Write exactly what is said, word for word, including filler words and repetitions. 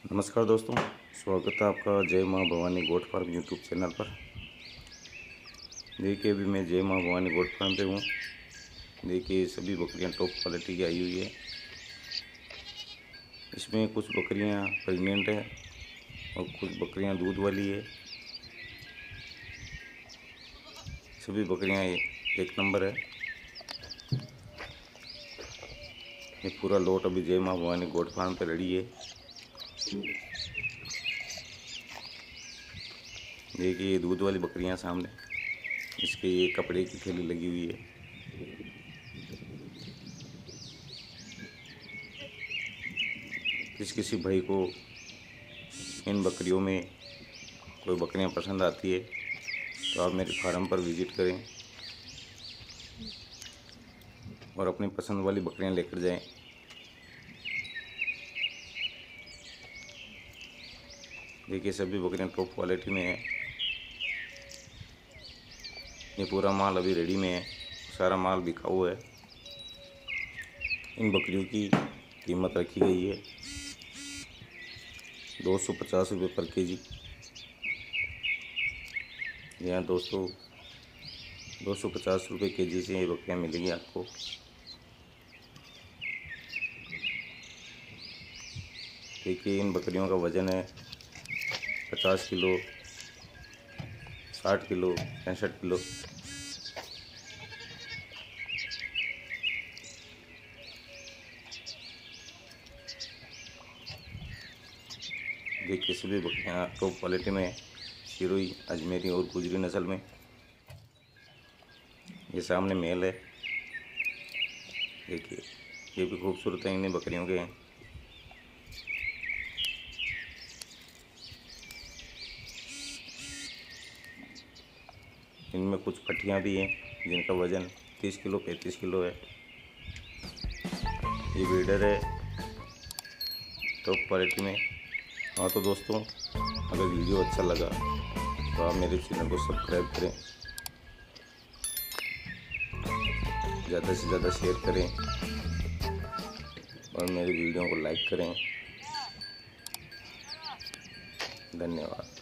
नमस्कार दोस्तों, स्वागत है आपका Jai Maa Bhavani goat farm YouTube channel पर। देखिए अभी मैं जय माँ भवानी गोट फार्म पे हूँ। देखिए सभी बकरियाँ टॉप क्वालिटी की आई हुई है। इसमें कुछ बकरियाँ प्रेग्नेंट है और कुछ बकरियाँ दूध वाली है। सभी बकरियाँ एक नंबर है। ये पूरा लोट अभी जय माँ भवानी गोट फार्म पे रेडी है। देखिए ये दूध वाली बकरियां सामने, इसके ये कपड़े की थैली लगी हुई है। किस किसी भाई को इन बकरियों में कोई बकरियां पसंद आती है तो आप मेरे फार्म पर विज़िट करें और अपनी पसंद वाली बकरियां लेकर जाएं। देखिए सभी बकरियां टॉप क्वालिटी में है। ये पूरा माल अभी रेडी में है, सारा माल बिका हुआ है। इन बकरियों की कीमत रखी गई है दो सौ पचास रुपये पर के जी। यहाँ दोस्तों दो सौ पचास रुपये के जी से ये बकरियाँ मिलेंगी आपको। देखिए इन बकरियों का वज़न है पचास किलो, साठ किलो, पैंसठ किलो। देखिए सभी बकरियाँ टॉप क्वालिटी में, सिरोही, अजमेरी और गुजरी नस्ल में। ये सामने मेल है। देखिए ये भी खूबसूरत है, इन्हीं बकरियों के हैं। इनमें कुछ पट्टियाँ भी हैं जिनका वज़न तीस किलो पैंतीस किलो है। ये ब्रीडर है टॉप क्वालिटी में। हाँ तो दोस्तों, अगर वीडियो अच्छा लगा तो आप मेरे चैनल को सब्सक्राइब करें, ज़्यादा से ज़्यादा शेयर करें और मेरे वीडियो को लाइक करें। धन्यवाद।